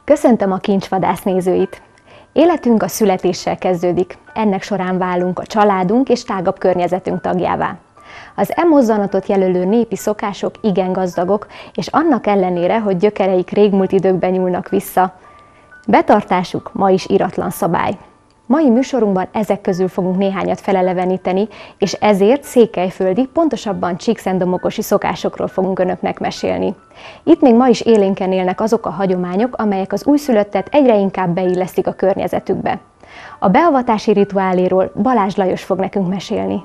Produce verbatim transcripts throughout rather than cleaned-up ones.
Köszöntöm a Kincsvadász nézőit! Életünk a születéssel kezdődik, ennek során válunk a családunk és tágabb környezetünk tagjává. Az e mozzanatot jelölő népi szokások igen gazdagok, és annak ellenére, hogy gyökereik régmúlt időkben nyúlnak vissza, betartásuk ma is iratlan szabály. Mai műsorunkban ezek közül fogunk néhányat feleleveníteni, és ezért székelyföldi, pontosabban csíkszentdomokosi szokásokról fogunk önöknek mesélni. Itt még ma is élénken élnek azok a hagyományok, amelyek az újszülöttet egyre inkább beillesztik a környezetükbe. A beavatási rituáléról Balázs Lajos fog nekünk mesélni.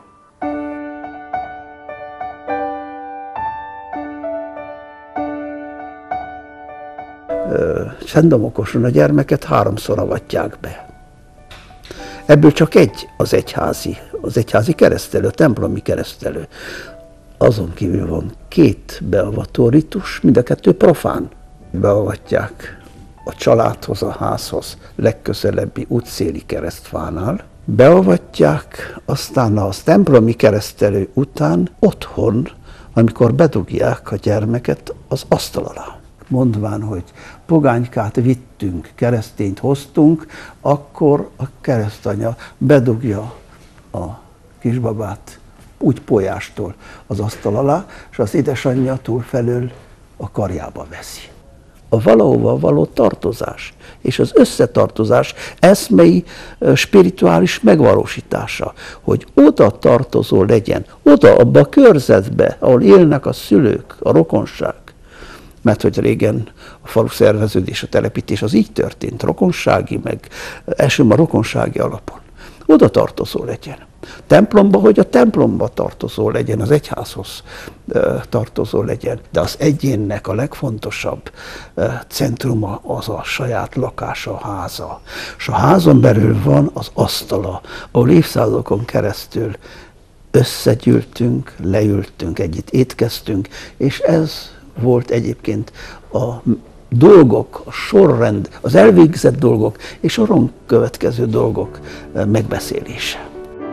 Szentdomokoson a gyermeket háromszor avatják be. Ebből csak egy az egyházi, az egyházi keresztelő, a templomi keresztelő. Azon kívül van két beavató ritus, mind a kettő profán. Beavatják a családhoz, a házhoz legközelebbi útszéli keresztfánál. Beavatják, aztán a templomi keresztelő után otthon, amikor bedugják a gyermeket az asztal alá. Mondván, hogy pogánykát vittünk, keresztényt hoztunk, akkor a keresztanya bedugja a kisbabát úgy polyástól az asztal alá, és az édesanyja túlfelől a karjába veszi. A valahova való tartozás és az összetartozás eszmei, spirituális megvalósítása, hogy oda tartozó legyen, oda abba a körzetbe, ahol élnek a szülők, a rokonság. Mert hogy régen a falu szerveződés, a telepítés az így történt, rokonsági, meg elsőbb a rokonsági alapon. Oda tartozó legyen. Templomba, hogy a templomba tartozó legyen, az egyházhoz tartozó legyen. De az egyénnek a legfontosabb centruma az a saját lakása, a háza. És a házon belül van az asztala, ahol évszázadokon keresztül összegyűltünk, leültünk, együtt étkeztünk, és ez volt egyébként a dolgok, a sorrend, az elvégzett dolgok és a soron következő dolgok megbeszélése.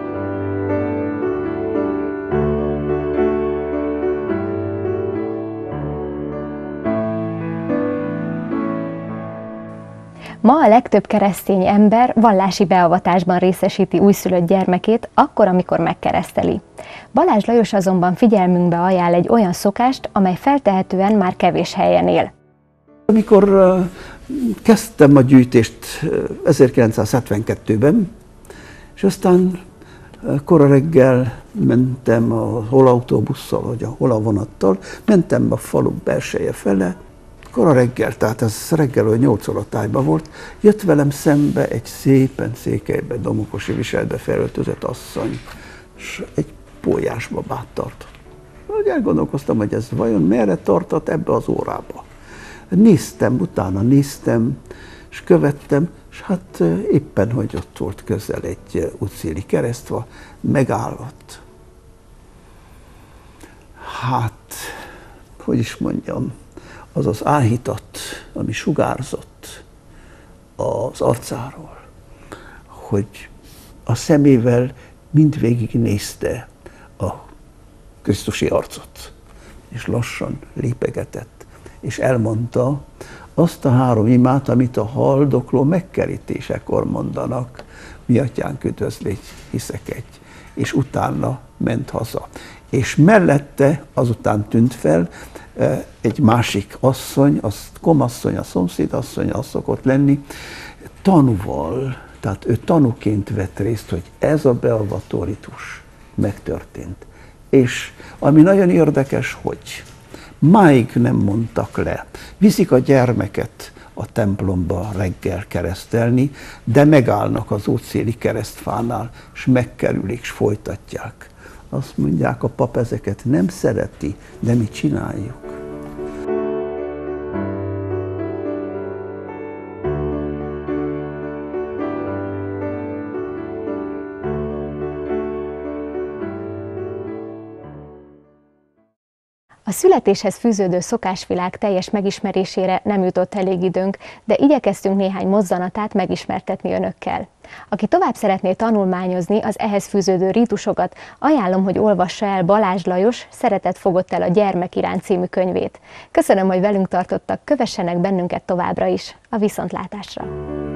Ma a legtöbb keresztény ember vallási beavatásban részesíti újszülött gyermekét akkor, amikor megkereszteli. Balázs Lajos azonban figyelmünkbe ajánl egy olyan szokást, amely feltehetően már kevés helyen él. Amikor kezdtem a gyűjtést ezerkilencszázhetvenkettőben, és aztán kora reggel mentem a hol autóbusszal, vagy a hol a vonattal, mentem a falu belseje fele, kora reggel, tehát ez reggel olyan nyolc óra tájban volt, jött velem szembe egy szépen székelybe, domokosi viselbe felöltözött asszony, és egy pólyás babát tartott. Úgy elgondolkoztam, hogy ez vajon merre tartott ebbe az órába. Néztem, utána néztem, és követtem, és hát éppen, hogy ott volt közel egy útszéli keresztfa, megállott. Hát, hogy is mondjam, az az áhítat, ami sugárzott az arcáról, hogy a szemével mindvégig nézte a krisztusi arcot, és lassan lépegetett, és elmondta azt a három imát, amit a haldokló megkerítésekor mondanak: mi atyánk, üdvözlégy, hiszek egy, és utána ment haza. És mellette azután tűnt fel egy másik asszony, az komasszony, a szomszédasszony, az szokott lenni, tanúval, tehát ő tanúként vett részt, hogy ez a beavató ritus megtörtént. És ami nagyon érdekes, hogy máig nem mondtak le, viszik a gyermeket a templomba reggel keresztelni, de megállnak az útszéli keresztfánál, és megkerülik, és folytatják. Azt mondják, a pap ezeket nem szereti, de mi csináljuk. A A születéshez fűződő szokásvilág teljes megismerésére nem jutott elég időnk, de igyekeztünk néhány mozzanatát megismertetni önökkel. Aki tovább szeretné tanulmányozni az ehhez fűződő rítusokat, ajánlom, hogy olvassa el Balázs Lajos Szeretet fogott el a gyermek iránt című könyvét. Köszönöm, hogy velünk tartottak, kövessenek bennünket továbbra is. A viszontlátásra!